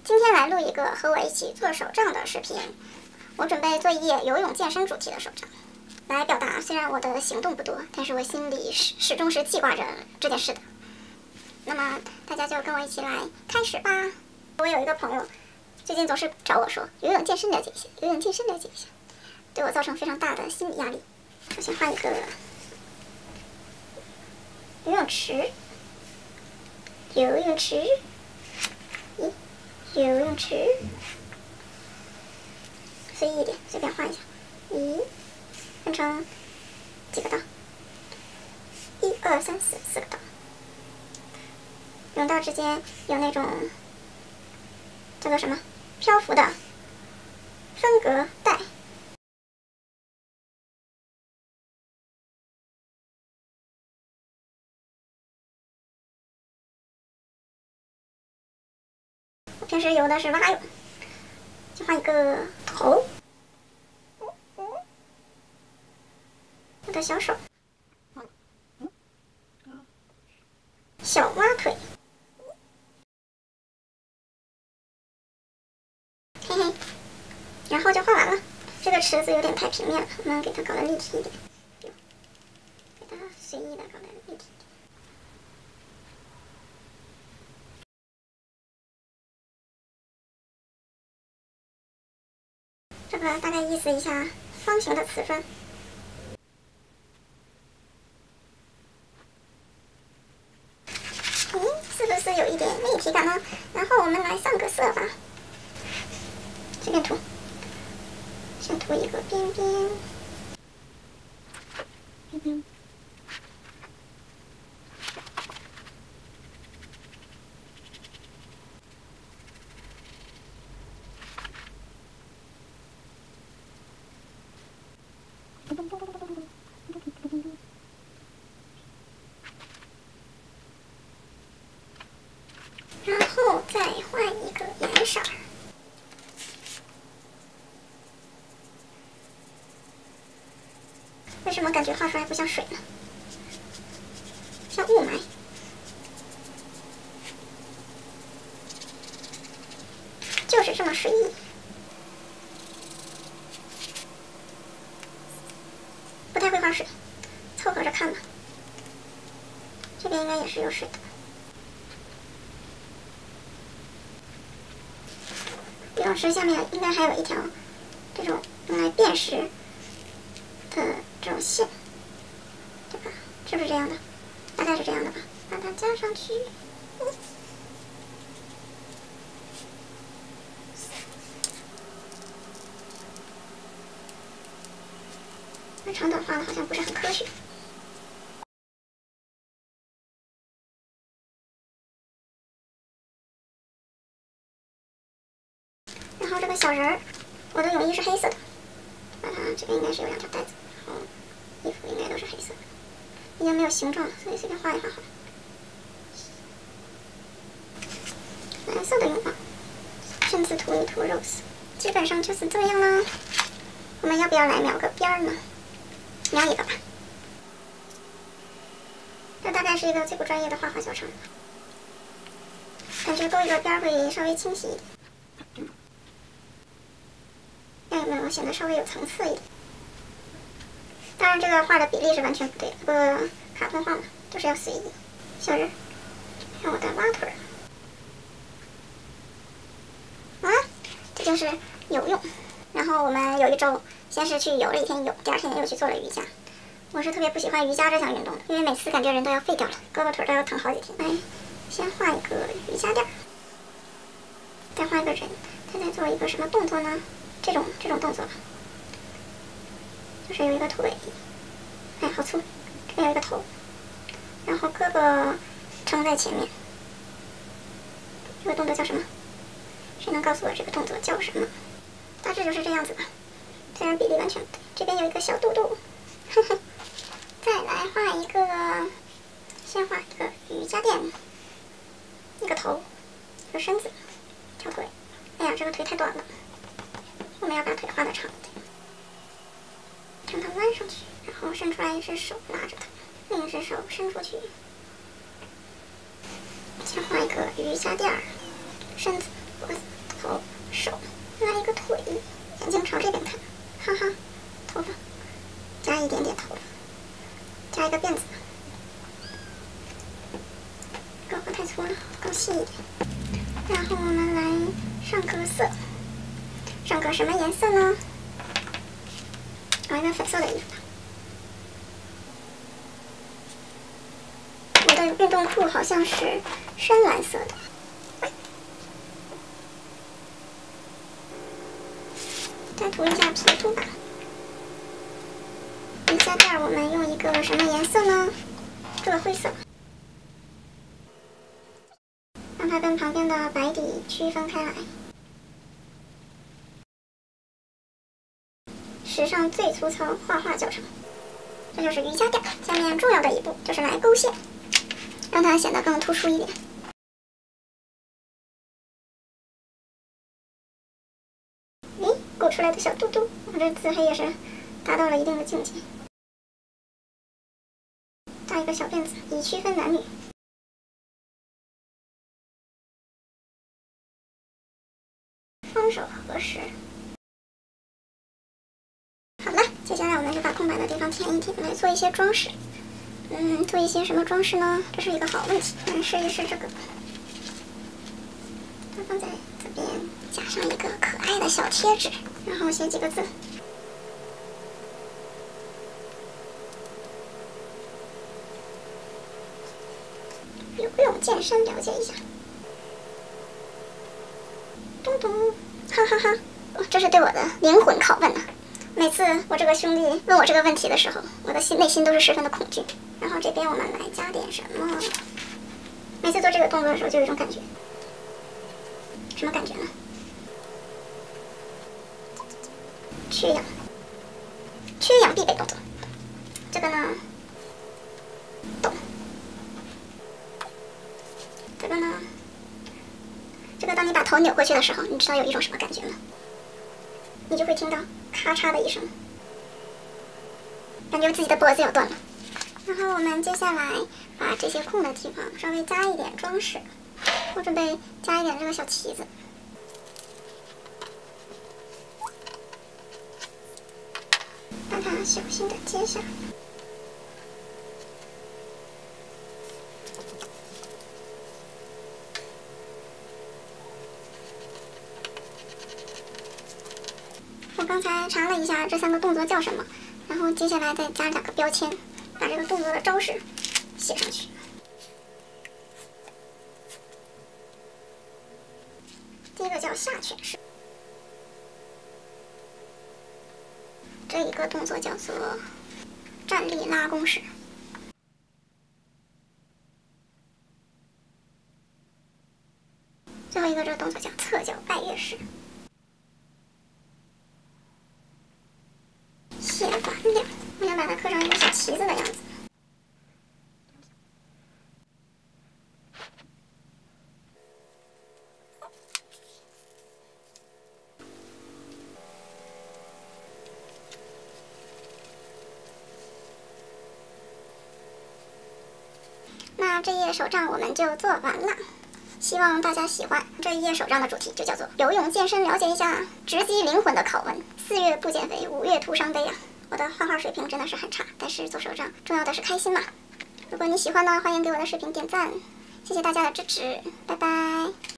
今天来录一个和我一起做手账的视频。我准备做一页游泳健身主题的手账，来表达虽然我的行动不多，但是我心里始终是记挂着这件事的。那么大家就跟我一起来开始吧。我有一个朋友，最近总是找我说游泳健身了解一下，游泳健身了解一下，对我造成非常大的心理压力。首先画一个游泳池，游泳池，咦，游泳池，随意一点，随便画一下。咦，分成几个道？1、2、3、4，4个道。泳道之间有那种叫做什么漂浮的分隔带。我平时游的是蛙泳，就画一个头，我的小手，小蛙腿，嘿嘿，然后就画完了。这个池子有点太平面了，我们给它搞得立体一点，给它随意的搞得立体一点。这个大概意思一下方形的瓷砖。咦，是不是有一点立体感呢？然后我们来上个色吧，随便涂，先涂一个边边，边边。然后再换一个颜色，为什么感觉画出来不像水呢？像雾霾。就是这么随意。不太会画水，凑合着看吧。这边应该也是有水的。游泳池下面应该还有一条这种用来辨识的这种线，对吧？是不是这样的？大概是这样的吧。把它加上去。那长短画的好像不是很科学。然后这个小人儿，我的泳衣是黑色的，把它这边应该是有2条带子，然后衣服应该都是黑色的，已经没有形状了，所以随便画一画好了。蓝色的泳帽，身子涂一涂肉丝，基本上就是这样啦。我们要不要来描个边儿呢？描一个吧。这大概是一个最不专业的画画教程，感觉勾一个边儿会稍微清晰一点。看有没有显得稍微有层次一点。当然，这个画的比例是完全不对的，不过卡通画嘛，就是要随意。小人，看我的蛙腿儿。啊，这就是游泳。然后我们有一周，先是去游了1天泳，第2天又去做了瑜伽。我是特别不喜欢瑜伽这项运动的，因为每次感觉人都要废掉了，胳膊腿都要疼好几天。来，先画一个瑜伽垫，再画一个人，他在做一个什么动作呢？这种动作，就是有一个腿，哎，好粗，这边有一个头，然后胳膊撑在前面。这个动作叫什么？谁能告诉我这个动作叫什么？大致就是这样子吧，虽然比例完全不对。这边有一个小肚肚，呵呵。再来画一个，先画一个瑜伽垫，一个头，一个身子，条腿。哎呀，这个腿太短了。我们要把腿画的长一点，让它弯上去，然后伸出来一只手拉着它，另一只手伸出去。先画一个瑜伽垫儿，身子、脖子， 头、手，来一个腿，眼睛朝这边看，哈哈，头发，加一点点头发，加一个辫子，高发太粗了，高细一点。然后我们来上个色，上个什么颜色呢？搞一个粉色的衣服吧。我的运动裤好像是深蓝色的。再涂一下皮肤吧。瑜伽垫我们用一个什么颜色呢？这个灰色，让它跟旁边的白底区分开来。史上最粗糙画画教程，这就是瑜伽垫。下面重要的一步就是来勾线，让它显得更突出一点。咦，勾出来的小肚肚，我这自黑也是达到了一定的境界。扎一个小辫子，以区分男女。双手合十。好了，接下来我们就把空白的地方填一填，来做一些装饰。做一些什么装饰呢？这是一个好问题。试一试这个，它放在这边，加上一个可爱的小贴纸，然后写几个字。游泳健身了解一下。咚咚，哈哈哈！这是对我的灵魂拷问啊！每次我这个兄弟问我这个问题的时候，我的内心都是十分的恐惧。然后这边我们来加点什么？每次做这个动作的时候，就有一种感觉，什么感觉呢？缺氧，缺氧必备动作。这个呢，动。这个呢，这个当你把头扭过去的时候，你知道有一种什么感觉吗？你就会听到咔嚓的一声，感觉自己的脖子要断了。然后我们接下来把这些空的地方稍微加一点装饰，我准备加一点这个小旗子，把它小心的接下来。我刚才查了一下这3个动作叫什么，然后接下来再加2个标签，把这个动作的招式写上去。第一个叫下犬式，这一个动作叫做站立拉弓式，最后一个这个动作叫侧脚拜月式。写完了，我想把它刻上一个小旗子的样子。那这页手账我们就做完了，希望大家喜欢。这一页手账的主题就叫做游泳健身，了解一下，直击灵魂的拷问。4月不减肥，5月徒伤悲啊！我的画画水平真的是很差，但是做手账重要的是开心嘛。如果你喜欢呢，欢迎给我的视频点赞，谢谢大家的支持，拜拜。